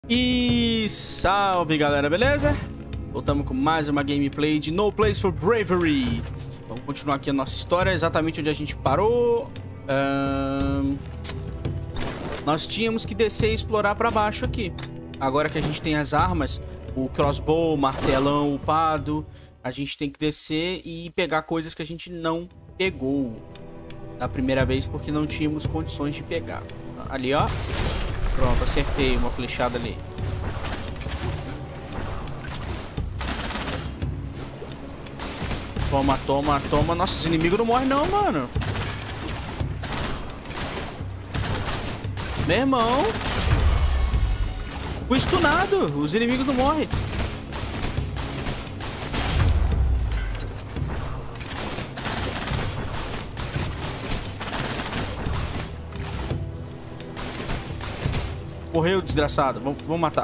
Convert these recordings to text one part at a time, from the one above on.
E salve galera, beleza? Voltamos com mais uma gameplay de No Place for Bravery. Vamos continuar aqui a nossa história, exatamente onde a gente parou. Nós tínhamos que descer e explorar pra baixo aqui. Agora que a gente tem as armas, o crossbow, o martelão upado, a gente tem que descer e pegar coisas que a gente não pegou da primeira vez porque não tínhamos condições de pegar. Ali, ó. Pronto, acertei uma flechada ali. Toma, toma, toma. Nossa, os inimigos não morrem não, mano. Meu irmão. Fui stunado. Os inimigos não morrem. Morreu, desgraçado. Vamos matar.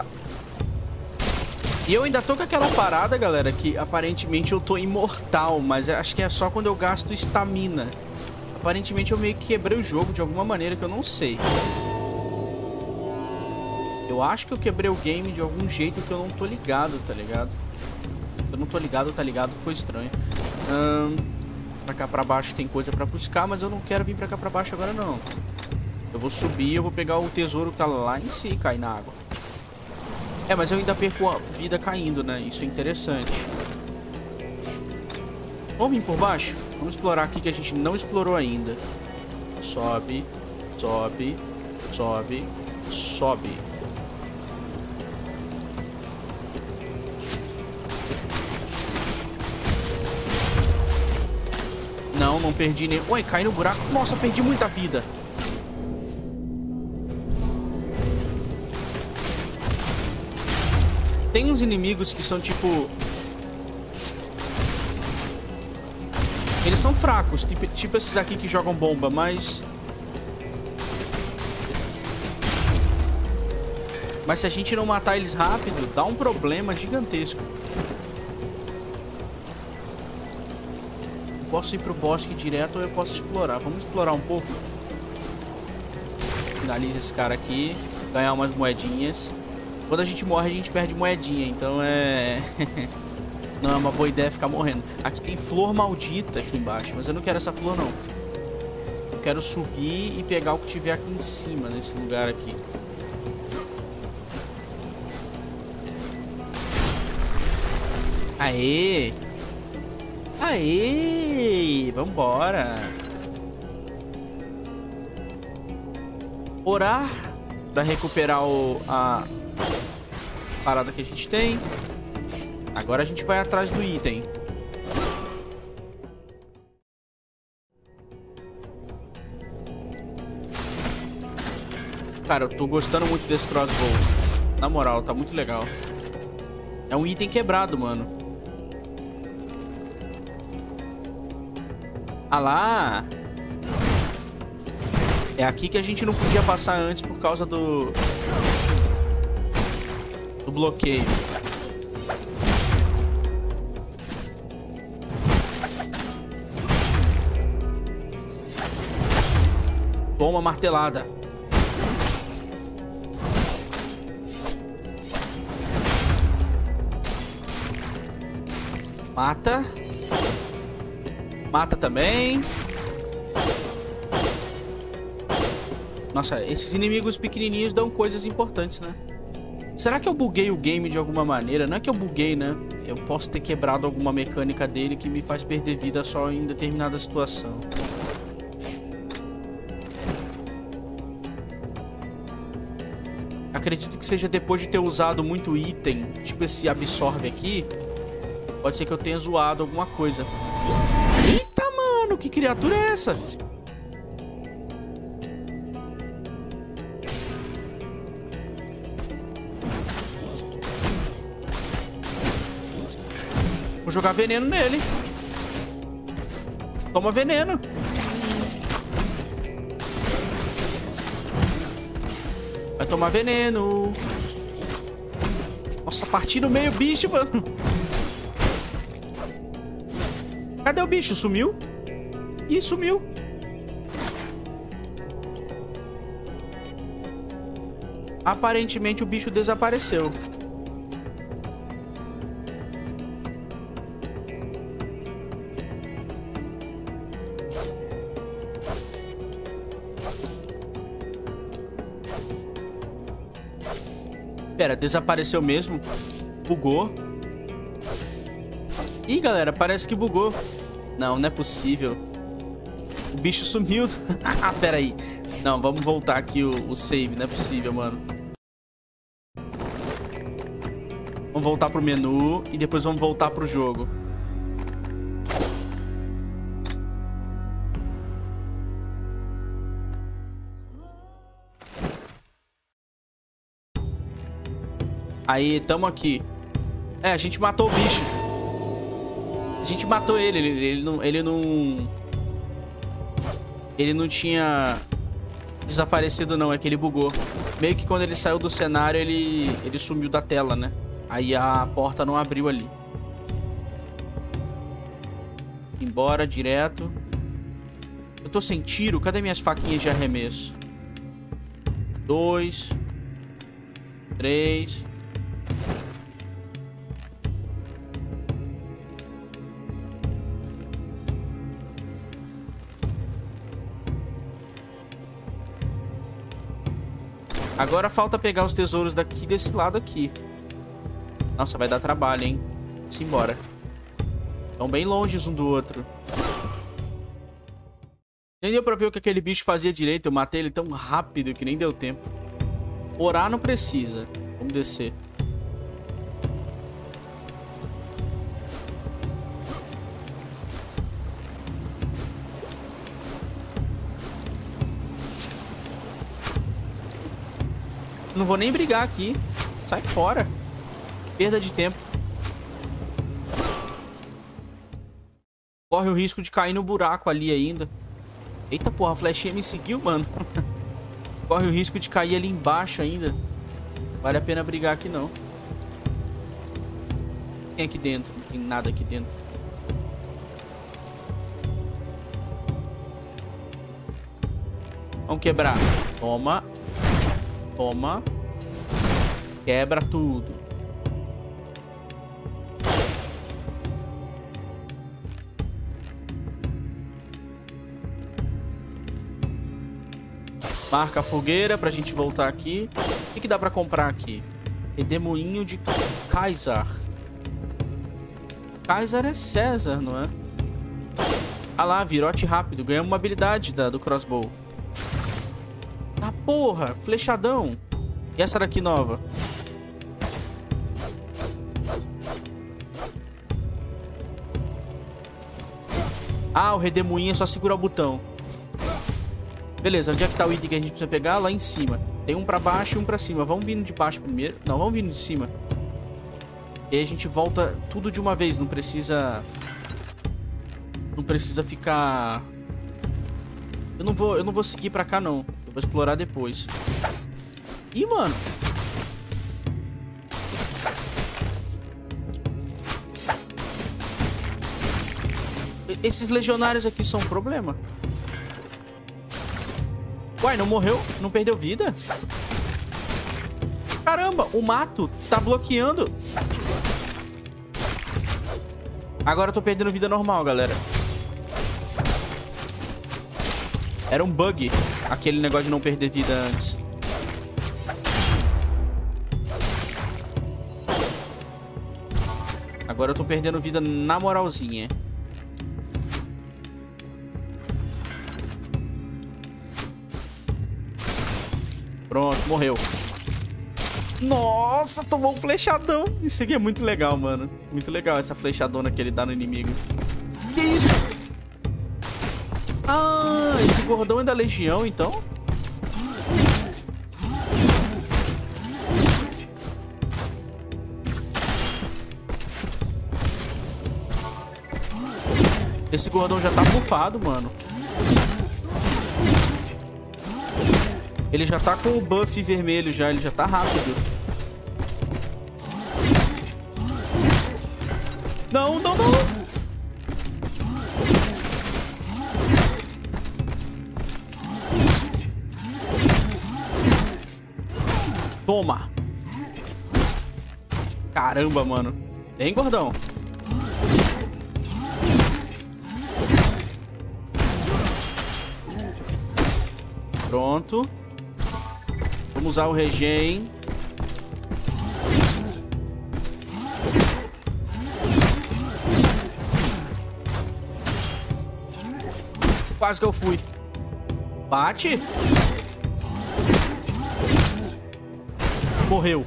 E eu ainda tô com aquela parada, galera, que aparentemente eu tô imortal, mas acho que é só quando eu gasto estamina. Aparentemente eu meio que quebrei o jogo de alguma maneira que eu não sei. Eu acho que eu quebrei o game de algum jeito que eu não tô ligado, tá ligado? Eu não tô ligado, tá ligado? Ficou estranho. Pra cá pra baixo tem coisa pra buscar, mas eu não quero vir pra cá pra baixo agora, não. Eu vou subir, eu vou pegar o tesouro que tá lá em si e cair na água. É, mas eu ainda perco a vida caindo, né? Isso é interessante. Vamos vir por baixo? Vamos explorar aqui que a gente não explorou ainda. Sobe, sobe, sobe, sobe. Não, não perdi nem... Ué, cai no buraco. Nossa, perdi muita vida. Tem uns inimigos que são tipo... Eles são fracos, tipo esses aqui que jogam bomba, mas... Mas se a gente não matar eles rápido, dá um problema gigantesco. Eu posso ir pro bosque direto ou eu posso explorar. Vamos explorar um pouco. Finaliza esse cara aqui. Ganhar umas moedinhas. Quando a gente morre, a gente perde moedinha. Então é... Não é uma boa ideia ficar morrendo. Aqui tem flor maldita aqui embaixo. Mas eu não quero essa flor, não. Eu quero subir e pegar o que tiver aqui em cima, nesse lugar aqui. Aê! Aê! Vambora! Orar pra recuperar a parada que a gente tem. Agora a gente vai atrás do item. Cara, eu tô gostando muito desse crossbow. Na moral, tá muito legal. É um item quebrado, mano. Ah lá! É aqui que a gente não podia passar antes por causa do bloqueio. Toma martelada. Mata. Mata também. Nossa, esses inimigos pequenininhos dão coisas importantes, né? Será que eu buguei o game de alguma maneira? Não é que eu buguei, né? Eu posso ter quebrado alguma mecânica dele que me faz perder vida só em determinada situação. Acredito que seja depois de ter usado muito item, tipo esse absorve aqui. Pode ser que eu tenha zoado alguma coisa. Eita, mano, que criatura é essa? Vou jogar veneno nele. Toma veneno. Vai tomar veneno. Nossa, parti no meio, bicho, mano. Cadê o bicho? Sumiu? Ih, sumiu. Aparentemente o bicho desapareceu. Pera, desapareceu mesmo? Bugou? Ih, galera, parece que bugou. Não, não é possível. O bicho sumiu. Pera aí. Não, vamos voltar aqui o save. Não é possível, mano. Vamos voltar pro menu e depois vamos voltar pro jogo. Aí, tamo aqui. É, a gente matou o bicho. A gente matou ele. Ele não tinha desaparecido, não. É que ele bugou. Meio que quando ele saiu do cenário, ele sumiu da tela, né? Aí a porta não abriu ali. Embora direto. Eu tô sem tiro. Cadê minhas faquinhas de arremesso? 2, 3. Agora falta pegar os tesouros daqui desse lado aqui. Nossa, vai dar trabalho, hein? Simbora. Estão bem longe um do outro. Nem deu pra ver o que aquele bicho fazia direito. Eu matei ele tão rápido que nem deu tempo. Orar não precisa. Vamos descer. Não vou nem brigar aqui. Sai fora. Perda de tempo. Corre o risco de cair no buraco ali ainda. Eita porra, a flechinha me seguiu, mano. Corre o risco de cair ali embaixo ainda. Vale a pena brigar aqui não. Tem aqui dentro. Não tem nada aqui dentro. Vamos quebrar. Toma. Toma. Quebra tudo. Marca a fogueira pra gente voltar aqui. O que dá pra comprar aqui? Redemoinho de Caesar. Caesar é César, não é? Ah lá, virote rápido. Ganhamos uma habilidade do crossbow. Ah, porra! Flechadão. E essa daqui nova? Ah, o redemoinho é só segurar o botão. Beleza, onde é que tá o item que a gente precisa pegar? Lá em cima. Tem um pra baixo e um pra cima. Vamos vindo de baixo primeiro. Não, vamos vindo de cima. E aí a gente volta tudo de uma vez. Não precisa... Não precisa ficar... Eu não vou seguir pra cá, não. Eu vou explorar depois. Ih, mano. Esses legionários aqui são um problema. Uai, não morreu? Não perdeu vida? Caramba, o mato tá bloqueando. Agora eu tô perdendo vida normal, galera. Era um bug, aquele negócio de não perder vida antes. Agora eu tô perdendo vida na moralzinha. Pronto, morreu. Nossa, tomou um flechadão. Isso aqui é muito legal, mano. Muito legal essa flechadona que ele dá no inimigo. Que isso? Ah, esse gordão é da Legião, então? Esse gordão já tá bufado, mano. Ele já tá com o buff vermelho já, ele já tá rápido. Não, não, não. Toma. Caramba, mano. Vem, gordão. Pronto. Vamos usar o regen. Quase que eu fui. Bate. Morreu.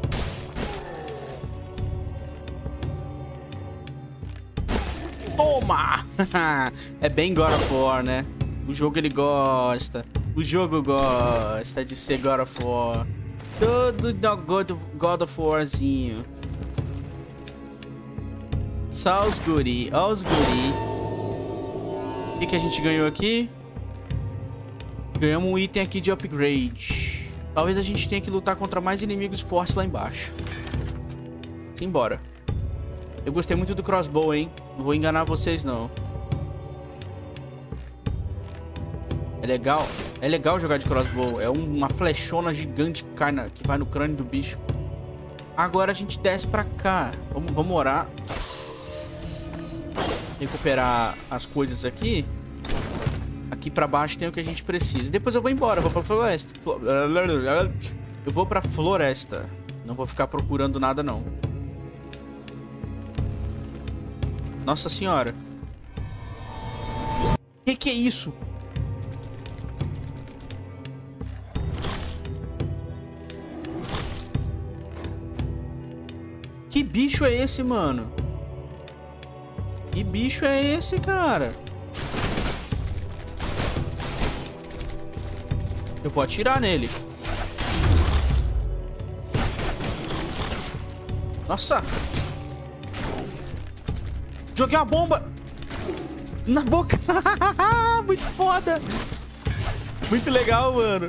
Toma! É bem God of War, né? O jogo ele gosta. O jogo gosta de ser God of War. Todo God of Warzinho. Só os guri. Ó os guri. O que a gente ganhou aqui? Ganhamos um item aqui de upgrade. Talvez a gente tenha que lutar contra mais inimigos fortes lá embaixo. Simbora. Eu gostei muito do crossbow, hein? Não vou enganar vocês, não. É legal. É legal jogar de crossbow. É uma flechona gigante que vai no crânio do bicho. Agora a gente desce pra cá. Vamos orar. Recuperar as coisas aqui. Aqui pra baixo tem o que a gente precisa. Depois eu vou embora. Eu vou pra floresta. Eu vou pra floresta. Não vou ficar procurando nada, não. Nossa senhora. Que é isso? Que bicho é esse, mano? Que bicho é esse, cara? Eu vou atirar nele. Nossa! Joguei uma bomba na boca. Muito foda. Muito legal, mano.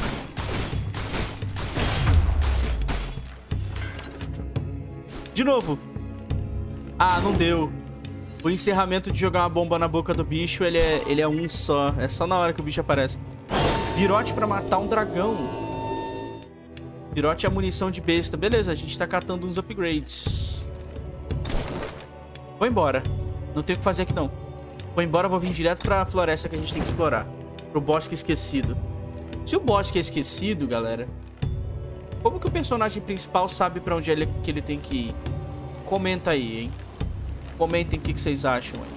De novo. Ah, não deu. O encerramento de jogar uma bomba na boca do bicho, ele é um só. É só na hora que o bicho aparece. Virote pra matar um dragão. Virote é munição de besta. Beleza, a gente tá catando uns upgrades. Vou embora. Não tenho o que fazer aqui, não. Vou embora, vou vir direto pra floresta que a gente tem que explorar. Pro bosque esquecido. Se o bosque é esquecido, galera, como que o personagem principal sabe pra onde que ele tem que ir? Comenta aí, hein? Comentem o que vocês acham aí.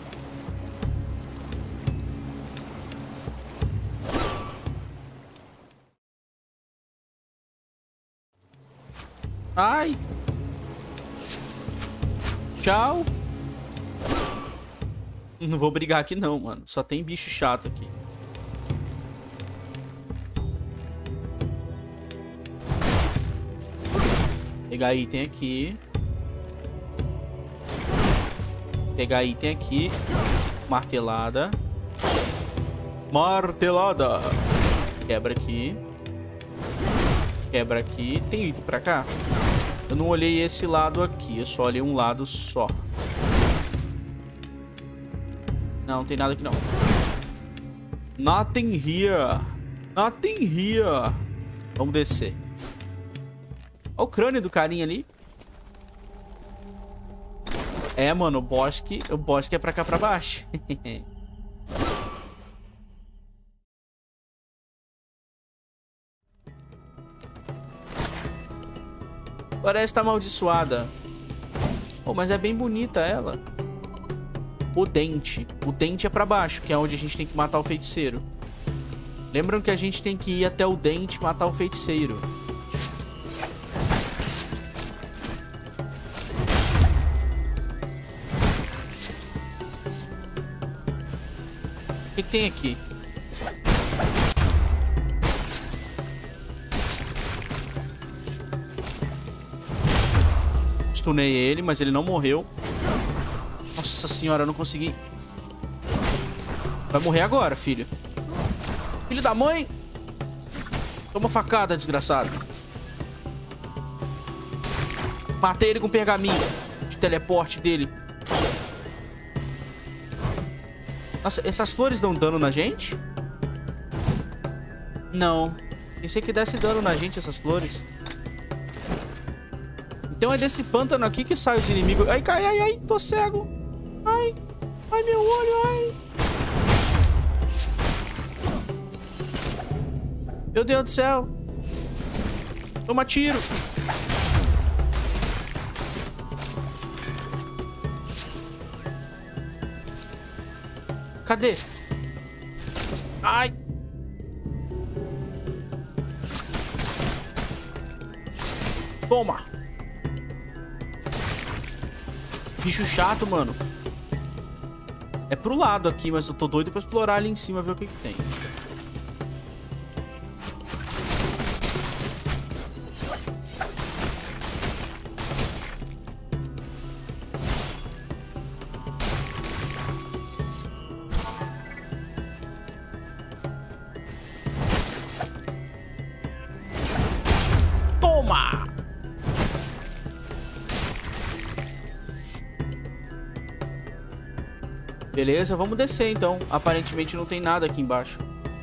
Ai. Tchau. Não vou brigar aqui não, mano. Só tem bicho chato aqui. Pegar item aqui. Pegar item aqui. Martelada. Martelada. Quebra aqui. Quebra aqui. Tem item pra cá? Eu não olhei esse lado aqui. Eu só olhei um lado só. Não tem nada aqui, não. Nothing here. Nothing here. Vamos descer. Olha o crânio do carinha ali. É, mano, o bosque é pra cá pra baixo. Floresta amaldiçoada. Oh, mas é bem bonita ela. O dente. O dente é pra baixo, que é onde a gente tem que matar o feiticeiro. Lembram que a gente tem que ir até o dente e matar o feiticeiro. O que tem aqui? Stunei ele, mas ele não morreu. Nossa senhora, eu não consegui. Vai morrer agora, filho. Filho da mãe. Toma facada, desgraçado. Matei ele com pergaminho de teleporte dele. Nossa, essas flores dão dano na gente? Não. Pensei que desse dano na gente essas flores. Então é desse pântano aqui que sai os inimigos. Ai, cai, ai, ai, tô cego. Ai, ai, meu olho, ai. Meu Deus do céu. Toma tiro. Cadê? Ai. Toma. Bicho chato, mano. É pro lado aqui, mas eu tô doido pra explorar ali em cima, ver o que que tem. Toma! Beleza, vamos descer então. Aparentemente não tem nada aqui embaixo.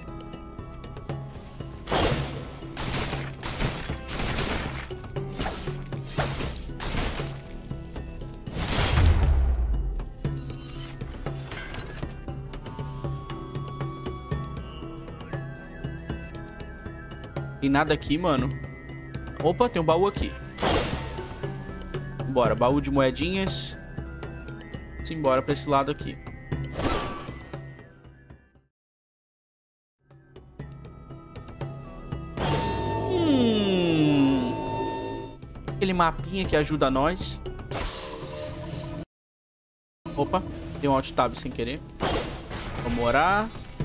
Tem nada aqui, mano. Opa, tem um baú aqui. Bora, baú de moedinhas. Simbora pra esse lado aqui. Aquele mapinha que ajuda nós. Opa, deu um alt tab sem querer. Vamos orar.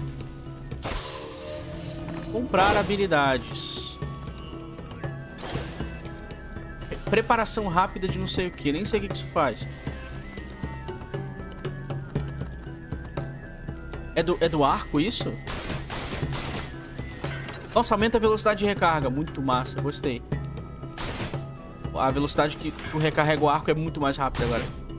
Comprar habilidades. Preparação rápida de não sei o que. Nem sei o que isso faz. É do arco isso? Nossa, aumenta a velocidade de recarga. Muito massa, gostei. A velocidade que tu recarrega o arco é muito mais rápida agora.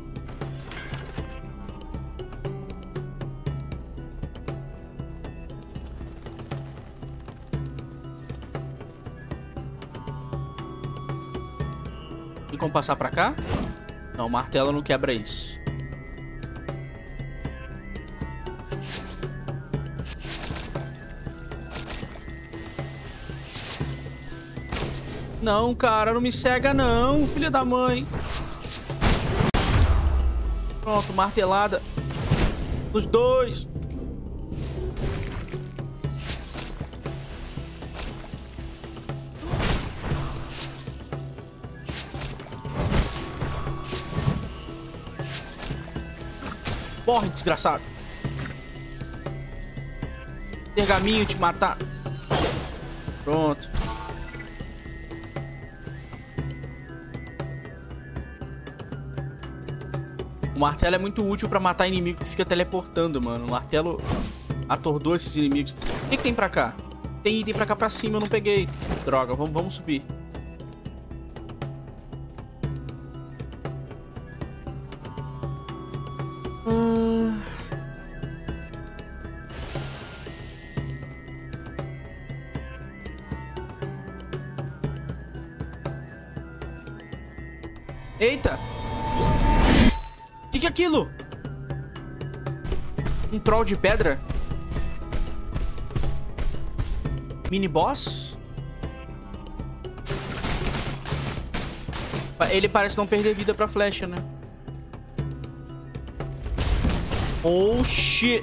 Tem como passar pra cá? Não, o martelo não quebra isso. Não, cara, não me cega não, filha da mãe. Pronto, martelada dos dois. Morre, desgraçado. Pergaminho te matar. Pronto. O martelo é muito útil pra matar inimigo que fica teleportando, mano. O martelo atordoa esses inimigos. O que tem pra cá? Tem item pra cá pra cima, eu não peguei. Droga, vamos subir. Eita! O que é aquilo? Um troll de pedra? Mini boss? Ele parece não perder vida pra flecha, né? Oh, shit!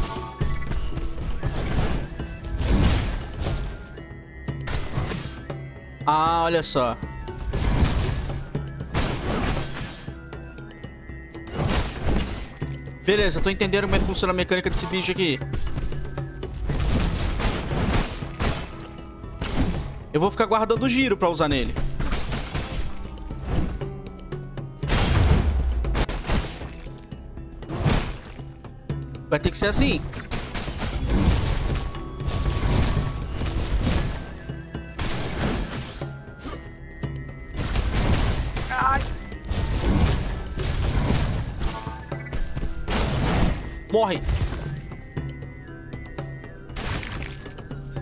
Ah, olha só. Beleza, tô entendendo como é que funciona a mecânica desse bicho aqui. Eu vou ficar guardando o giro pra usar nele. Vai ter que ser assim. Ai. Morre.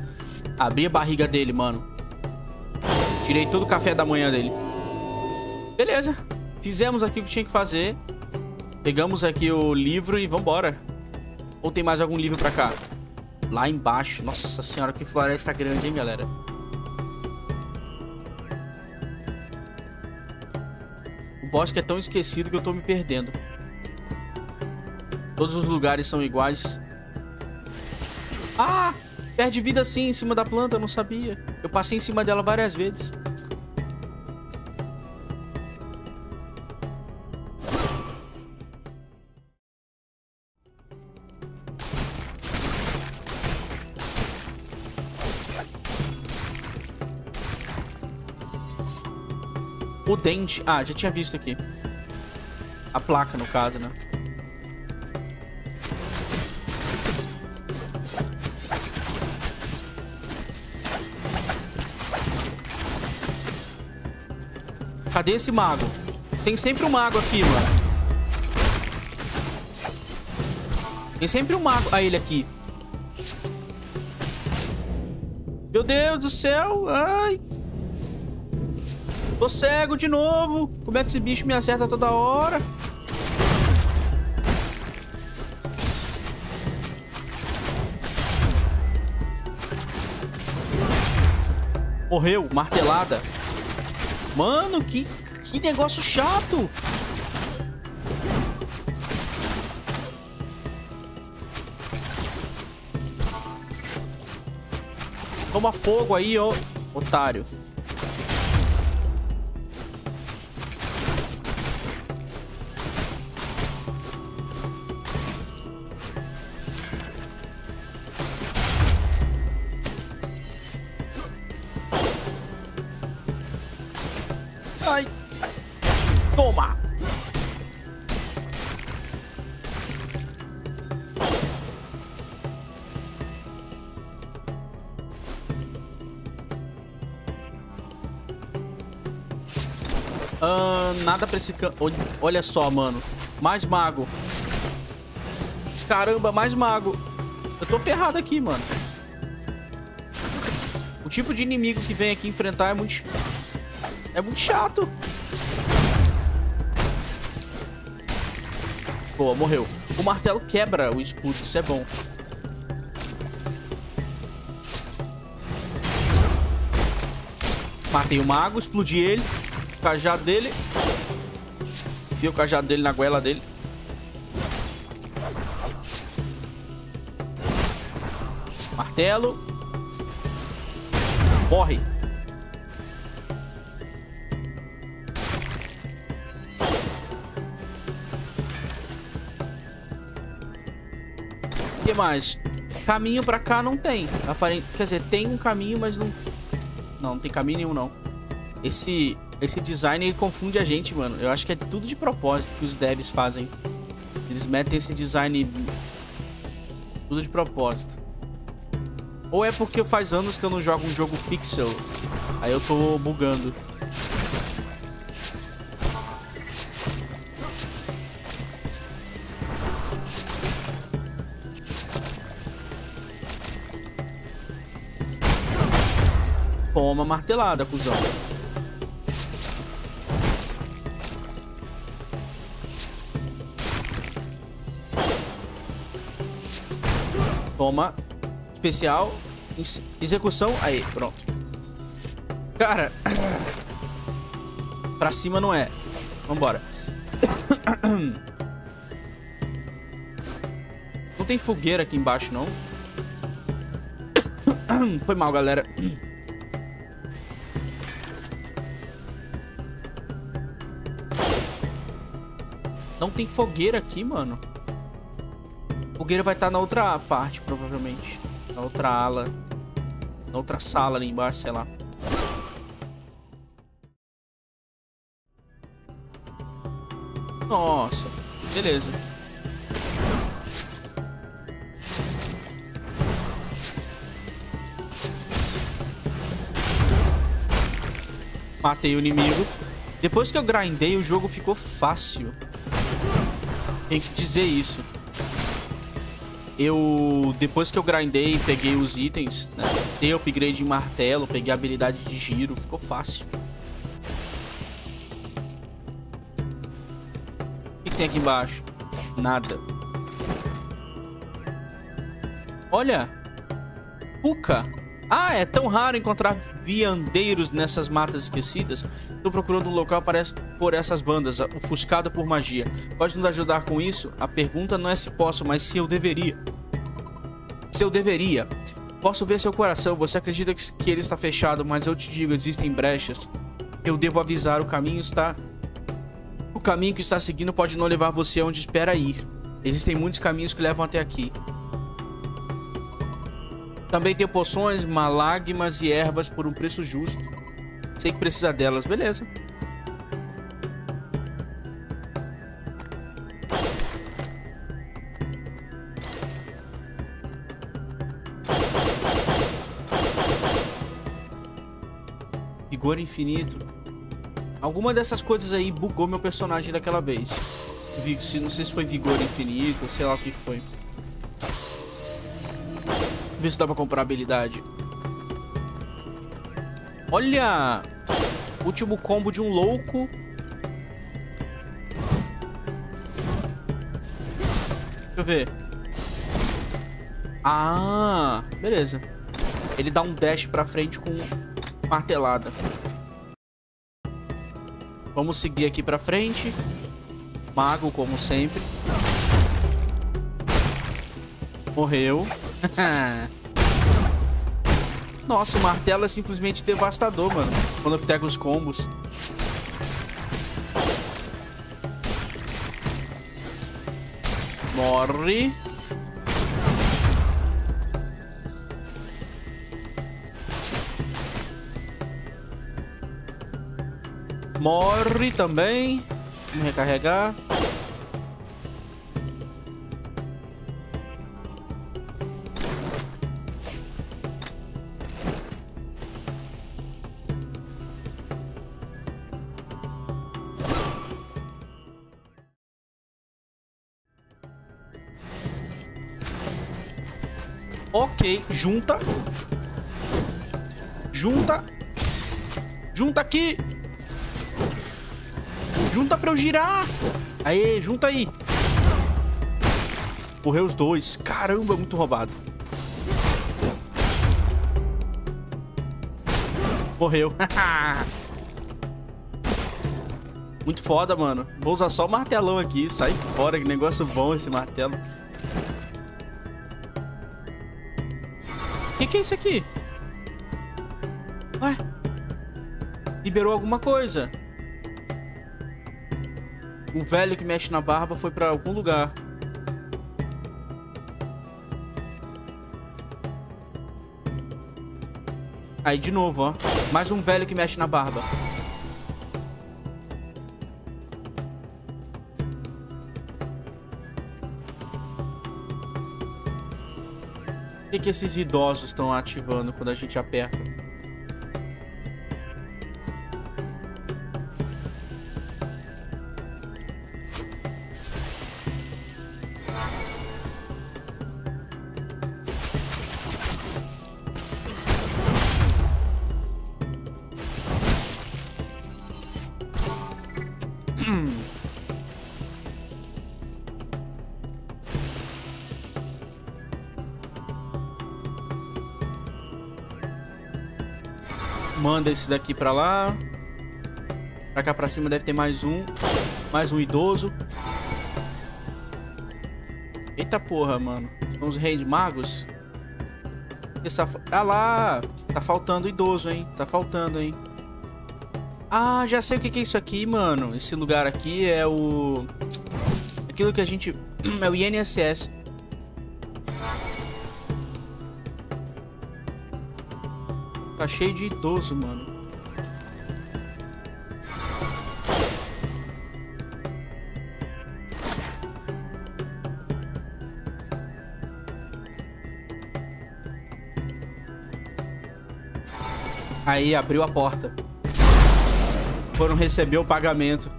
Abri a barriga dele, mano. Tirei todo o café da manhã dele. Beleza. Fizemos aqui o que tinha que fazer. Pegamos aqui o livro e vambora. Ou tem mais algum livro pra cá? Lá embaixo. Nossa senhora, que floresta grande, hein, galera? O bosque é tão esquecido que eu tô me perdendo. Todos os lugares são iguais. Ah! Perde vida sim em cima da planta, eu não sabia. Eu passei em cima dela várias vezes. O dente... Ah, já tinha visto aqui. A placa, no caso, né? Cadê esse mago? Tem sempre um mago aqui, mano. Tem sempre um mago. Ah, ele aqui. Meu Deus do céu. Ai. Tô cego de novo. Como é que esse bicho me acerta toda hora? Morreu. Martelada. Mano, que negócio chato. Toma fogo aí, ó, otário. Ai. Toma. Nada pra esse canto. Olha só, mano. Mais mago. Caramba, mais mago. Eu tô ferrado aqui, mano. O tipo de inimigo que vem aqui enfrentar é muito chato. Boa, morreu. O martelo quebra o escudo, isso é bom. Matei o mago, explodi ele. O cajado dele. Enfia o cajado dele na goela dele. Martelo. Morre. O que mais? Caminho pra cá não tem. Quer dizer, tem um caminho, mas não... Não tem caminho nenhum, não. Esse design, ele confunde a gente, mano. Eu acho que é tudo de propósito que os devs fazem. Eles metem esse design... Tudo de propósito. Ou é porque faz anos que eu não jogo um jogo pixel. Aí eu tô bugando. Toma martelada, cuzão. Toma. Especial. Execução. Aí, pronto. Cara. Pra cima não é. Vambora. Não tem fogueira aqui embaixo, não. Foi mal, galera. Não tem fogueira aqui, mano. Fogueira vai estar na outra parte, provavelmente. Na outra ala. Na outra sala ali embaixo, sei lá. Nossa. Beleza. Matei o inimigo. Depois que eu grindei, o jogo ficou fácil. Tem que dizer isso. Depois que eu grindei, peguei os itens, né? Dei upgrade em martelo, peguei a habilidade de giro, ficou fácil. tem aqui embaixo? Nada. Olha. Puca. Ah, é tão raro encontrar viandeiros nessas matas esquecidas. Estou procurando um local por essas bandas, ofuscado por magia. Pode nos ajudar com isso? A pergunta não é se posso, mas se eu deveria. Se eu deveria. Posso ver seu coração. Você acredita que ele está fechado, mas eu te digo, existem brechas. Eu devo avisar, o caminho que está seguindo pode não levar você onde espera ir. Existem muitos caminhos que levam até aqui. Também tem poções, malágmas e ervas por um preço justo. Sei que precisa delas, beleza. Vigor infinito. Alguma dessas coisas aí bugou meu personagem daquela vez. Não sei se foi vigor infinito, sei lá o que foi. Ver se dá pra comprar habilidade. Olha! Último combo de um louco. Deixa eu ver. Ah, beleza. Ele dá um dash pra frente com martelada. Vamos seguir aqui pra frente. Mago, como sempre. Morreu. Nossa, o martelo é simplesmente devastador, mano. Quando eu pego os combos. Morre. Morre também. Vamos recarregar. Ok, junta. Junta. Junta aqui. Junta pra eu girar. Aê, junta aí. Morreu os dois. Caramba, muito roubado. Morreu. Muito foda, mano. Vou usar só o martelão aqui. Sai fora, que negócio bom esse martelo. O que é isso aqui? Ué? Liberou alguma coisa. O velho que mexe na barba foi pra algum lugar. Aí, de novo, ó. Mais um velho que mexe na barba. O que esses idosos estão ativando quando a gente aperta? Manda esse daqui pra lá. Pra cá pra cima deve ter mais um. Mais um idoso. Eita porra, mano. São os reis magos. Ah lá. Tá faltando idoso, hein. Tá faltando, hein. Ah, já sei o que é isso aqui, mano. Esse lugar aqui é o... Aquilo que a gente... É o INSS. Tá cheio de idoso, mano. Aí, abriu a porta. Foram receber o pagamento.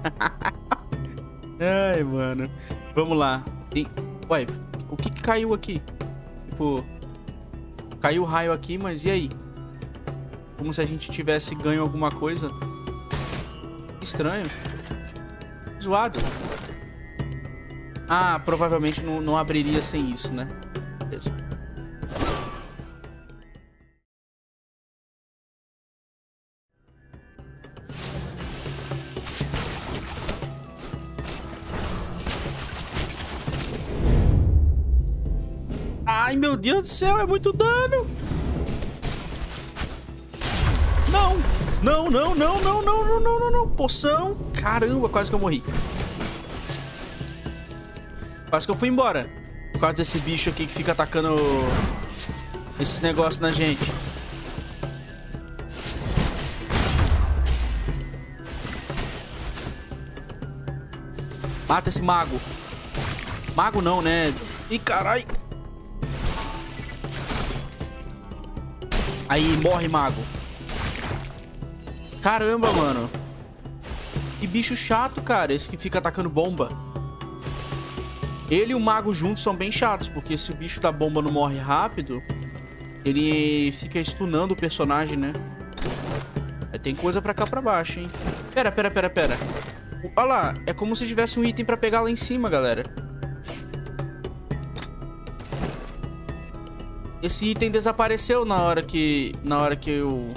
Ai, mano. Vamos lá. Ué, o que caiu aqui? Tipo... Caiu o raio aqui, mas e aí? Como se a gente tivesse ganho alguma coisa. Estranho. Zoado. Ah, provavelmente não abriria sem isso, né? Beleza. Ai, meu Deus do céu, é muito dano! Não! Não, não, não, não, não, não, não, não, não. Poção! Caramba, quase que eu morri. Quase que eu fui embora. Por causa desse bicho aqui que fica atacando esses negócios na gente. Mata esse mago. Mago não, né? Ih, carai. Aí, morre, mago. Caramba, mano. Que bicho chato, cara. Esse que fica atacando bomba. Ele e o mago juntos são bem chatos, porque se o bicho da bomba não morre rápido, ele fica stunando o personagem, né? Aí tem coisa pra cá pra baixo, hein? Pera. Olha lá, é como se tivesse um item pra pegar lá em cima, galera. Esse item desapareceu na hora que eu...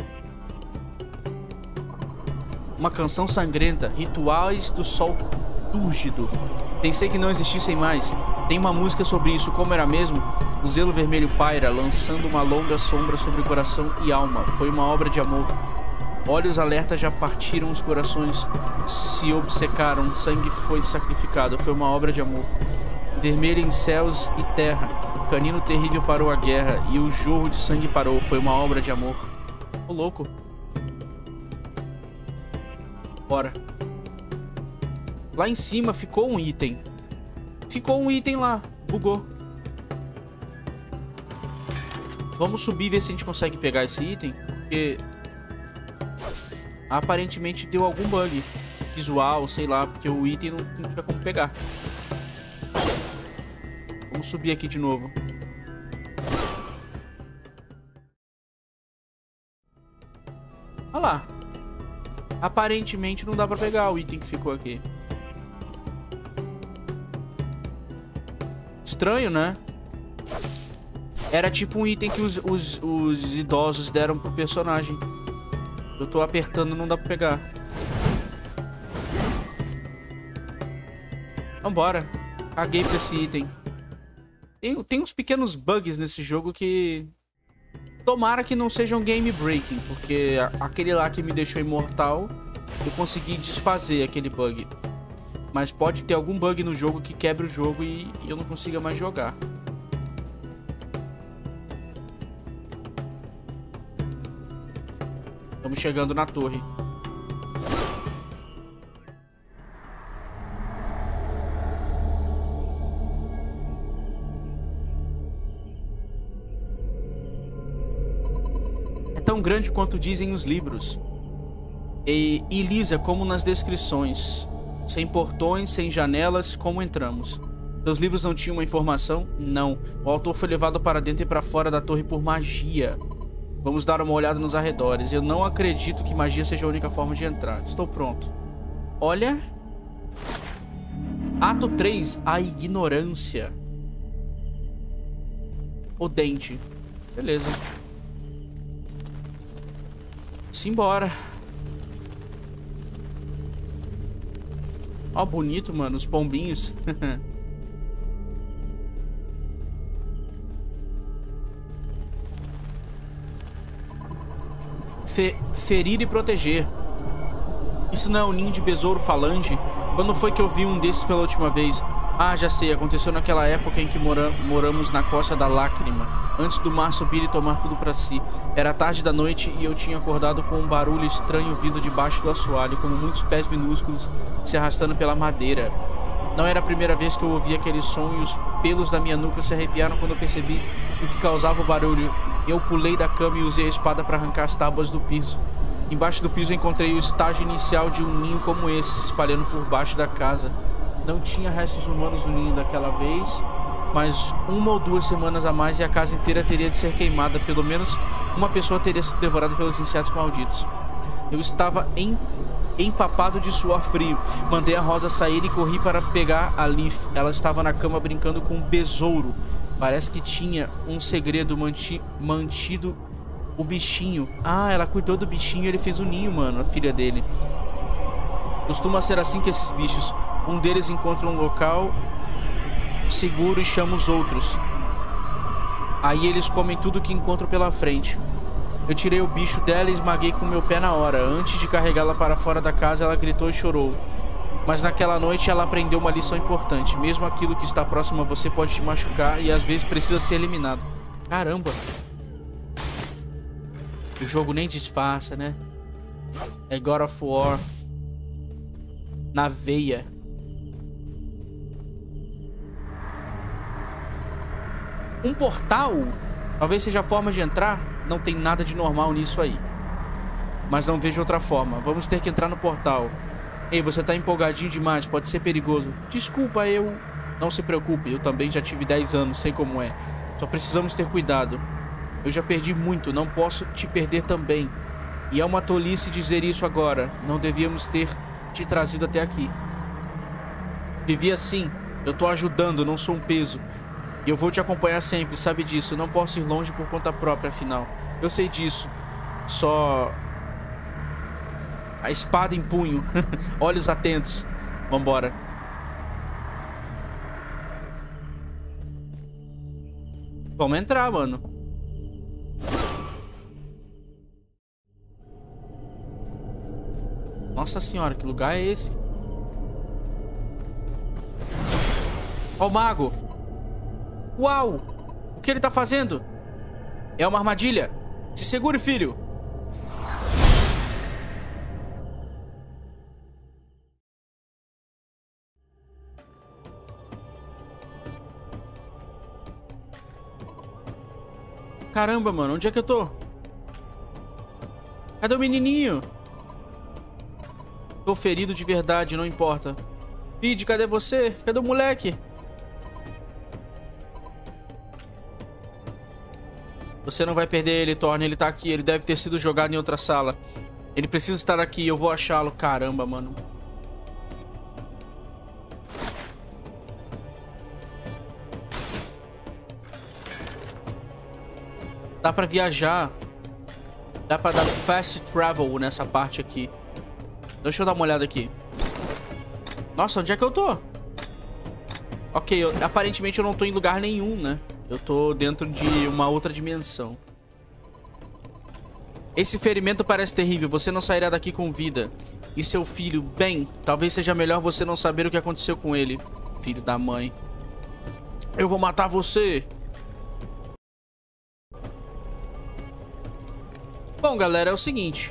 Uma canção sangrenta. Rituais do sol túrgido. Pensei que não existissem mais. Tem uma música sobre isso, como era mesmo? O zelo vermelho paira, lançando uma longa sombra sobre o coração e alma. Foi uma obra de amor. Olhos alertas já partiram os corações. Se obcecaram, sangue foi sacrificado. Foi uma obra de amor. Vermelho em céus e terra. Canino terrível parou a guerra. E o jorro de sangue parou. Foi uma obra de amor. Ô, louco. Bora. Lá em cima ficou um item. Ficou um item lá. Bugou. Vamos subir e ver se a gente consegue pegar esse item. Porque... aparentemente deu algum bug visual, sei lá. Porque o item não tinha como pegar. Vamos subir aqui de novo. Olha lá. Aparentemente não dá pra pegar o item que ficou aqui. Estranho, né? Era tipo um item que os idosos deram pro personagem. Eu tô apertando, não dá pra pegar. Vambora. Caguei pra esse item. Tem uns pequenos bugs nesse jogo que... tomara que não sejam game breaking, porque aquele lá que me deixou imortal, eu consegui desfazer aquele bug. Mas pode ter algum bug no jogo que quebre o jogo e eu não consiga mais jogar. Estamos chegando na torre. É tão grande quanto dizem os livros. E lisa como nas descrições. Sem portões, sem janelas, como entramos? Seus livros não tinham uma informação? Não. O autor foi levado para dentro e para fora da torre por magia. Vamos dar uma olhada nos arredores. Eu não acredito que magia seja a única forma de entrar. Estou pronto. Olha. Ato 3. A ignorância. O dente. Beleza. Simbora. Ó, bonito, mano. Os pombinhos. Ferir e proteger. Isso não é um ninho de besouro falange? Quando foi que eu vi um desses pela última vez? Ah, já sei. Aconteceu naquela época em que moramos na Costa da Lágrima. Antes do mar subir e tomar tudo pra si. Era tarde da noite e eu tinha acordado com um barulho estranho vindo debaixo do assoalho, como muitos pés minúsculos se arrastando pela madeira. Não era a primeira vez que eu ouvia aquele som e os pelos da minha nuca se arrepiaram quando eu percebi o que causava o barulho. Eu pulei da cama e usei a espada para arrancar as tábuas do piso. Embaixo do piso encontrei o estágio inicial de um ninho como esse, se espalhando por baixo da casa. Não tinha restos humanos no ninho daquela vez, mas 1 ou 2 semanas a mais e a casa inteira teria de ser queimada. Pelo menos uma pessoa teria sido devorada pelos insetos malditos. Eu estava empapado de suor frio. Mandei a Rosa sair e corri para pegar a Leaf. Ela estava na cama brincando com um besouro. Parece que tinha um segredo mantido o bichinho. Ah, ela cuidou do bichinho e ele fez o ninho, mano, a filha dele. Costuma ser assim que esses bichos. Um deles encontra um local seguro e chama os outros. Aí eles comem tudo que encontram pela frente. Eu tirei o bicho dela e esmaguei com meu pé na hora. Antes de carregá-la para fora da casa, ela gritou e chorou. Mas naquela noite ela aprendeu uma lição importante. Mesmo aquilo que está próximo a você pode te machucar e às vezes precisa ser eliminado. Caramba. O jogo nem disfarça, né? É God of War. Na veia. Um portal? Talvez seja a forma de entrar. Não tem nada de normal nisso aí. Mas não vejo outra forma. Vamos ter que entrar no portal. Ei, você tá empolgadinho demais. Pode ser perigoso. Desculpa, eu... Não se preocupe. Eu também já tive 10 anos. Sei como é. Só precisamos ter cuidado. Eu já perdi muito. Não posso te perder também. E é uma tolice dizer isso agora. Não devíamos ter te trazido até aqui. Vivi assim. Eu tô ajudando. Não sou um peso. E eu vou te acompanhar sempre, sabe disso. Eu não posso ir longe por conta própria, afinal. Eu sei disso. Só... a espada em punho. Olhos atentos. Vambora. Vamos entrar, mano. Nossa senhora, que lugar é esse? Ó o mago. Uau! O que ele tá fazendo? É uma armadilha. Se segure, filho. Caramba, mano. Onde é que eu tô? Cadê o menininho? Tô ferido de verdade, não importa. Pid, cadê você? Cadê o moleque? Você não vai perder ele, Thorne. Ele tá aqui. Ele deve ter sido jogado em outra sala. Ele precisa estar aqui. Eu vou achá-lo. Caramba, mano. Dá pra viajar. Dá pra dar fast travel nessa parte aqui. Deixa eu dar uma olhada aqui. Nossa, onde é que eu tô? Ok, aparentemente eu não tô em lugar nenhum, né? Eu tô dentro de uma outra dimensão. Esse ferimento parece terrível. Você não sairá daqui com vida. E seu filho, bem, talvez seja melhor você não saber o que aconteceu com ele. Filho da mãe. Eu vou matar você. Bom, galera, é o seguinte.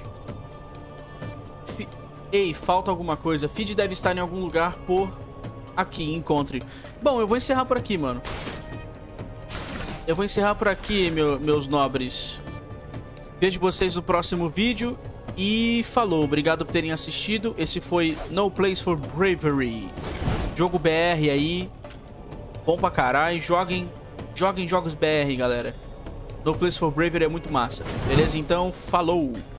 Ei, falta alguma coisa. Feed deve estar em algum lugar por aqui. Encontre. Bom, eu vou encerrar por aqui, mano. Eu vou encerrar por aqui, meus nobres. Vejo vocês no próximo vídeo. E falou. Obrigado por terem assistido. Esse foi No Place for Bravery. Jogo BR aí. Bom pra caralho. Joguem jogos BR, galera. No Place for Bravery é muito massa. Beleza? Então, falou.